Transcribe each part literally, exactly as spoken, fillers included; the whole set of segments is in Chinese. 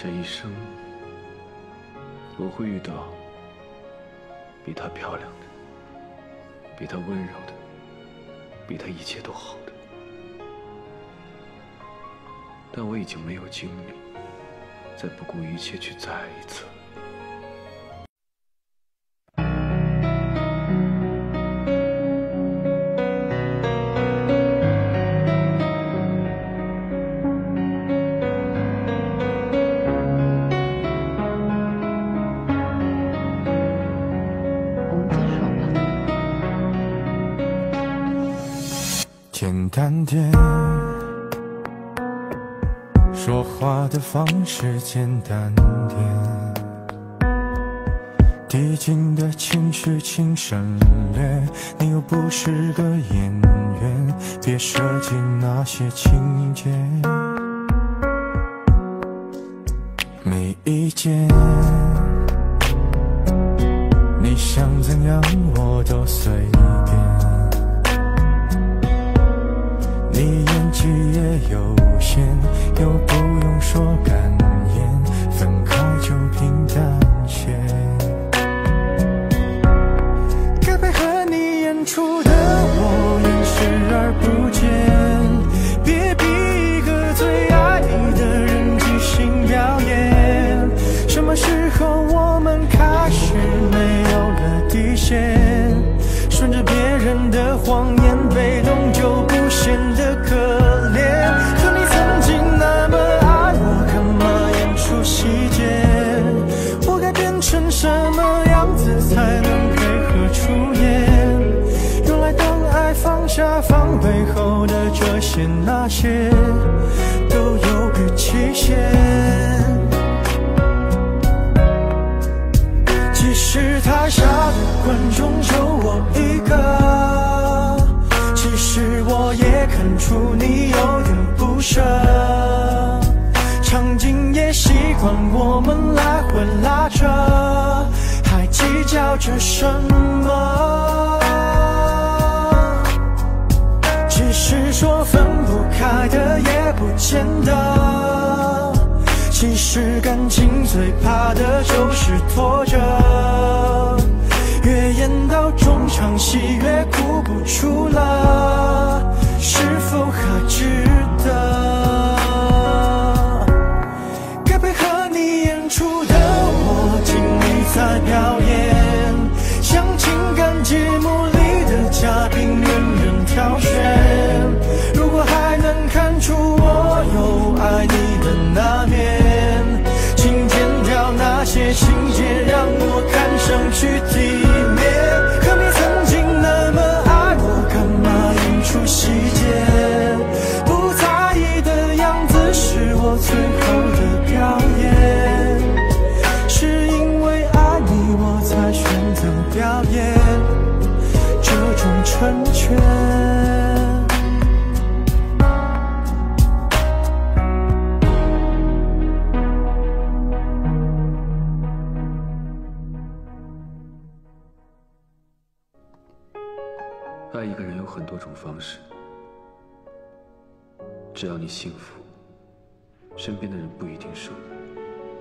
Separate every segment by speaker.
Speaker 1: 这一生，我会遇到比她漂亮的，比她温柔的，比她一切都好的。但我已经没有精力再不顾一切去再爱一次了。
Speaker 2: 简单点，说话的方式简单点，递进的情绪请省略，你又不是个演员，别设计那些情节。没意见，你想怎样我都随便。你演技也有限，又不用说感言，分开就平淡些。该配合你演出的我演视而不见，别逼一个最爱你的人即兴表演。什么时候我们开始没有了底线？顺着别人的谎言，被动就不显得可怜。可你曾经那么爱我，干嘛演出细节？我该变成什么样子才能配合出演？原来当爱放下防备后的这些那些，都有个期限。即使台下的观众就我一个，其实我也看出你有点不舍，场景也习惯我们来回拉扯，还计较着什么？只是说分不开的也不见得，其实感情最怕的就是拖着，越演到中场戏越哭不出了，是否还值得？该配合你演出的我尽力在表演，像情感节目里的嘉宾任人挑选。如果还能看出我有爱你的那面，请剪掉那些情节，让我看上去体面。可你曾经那么爱我，干嘛演出细节？不在意的样子是我最后的表演，是因为爱你我才选择表演这种成全。
Speaker 1: 爱一个人有很多种方式，只要你幸福，身边的人不一定是我。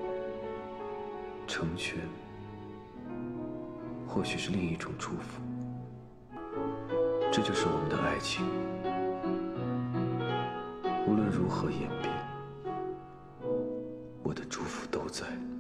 Speaker 1: 成全，或许是另一种祝福。这就是我们的爱情，无论如何演变，我的祝福都在。